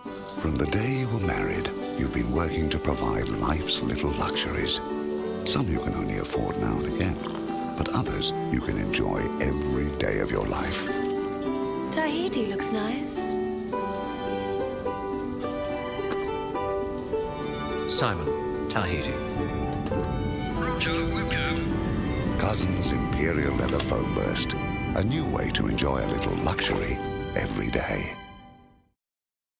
From the day you were married, you've been working to provide life's little luxuries. Some you can only afford now and again, but others you can enjoy every day of your life. Tahiti looks nice. Simon, Tahiti. Cousins Imperial leather foam burst. A new way to enjoy a little luxury every day.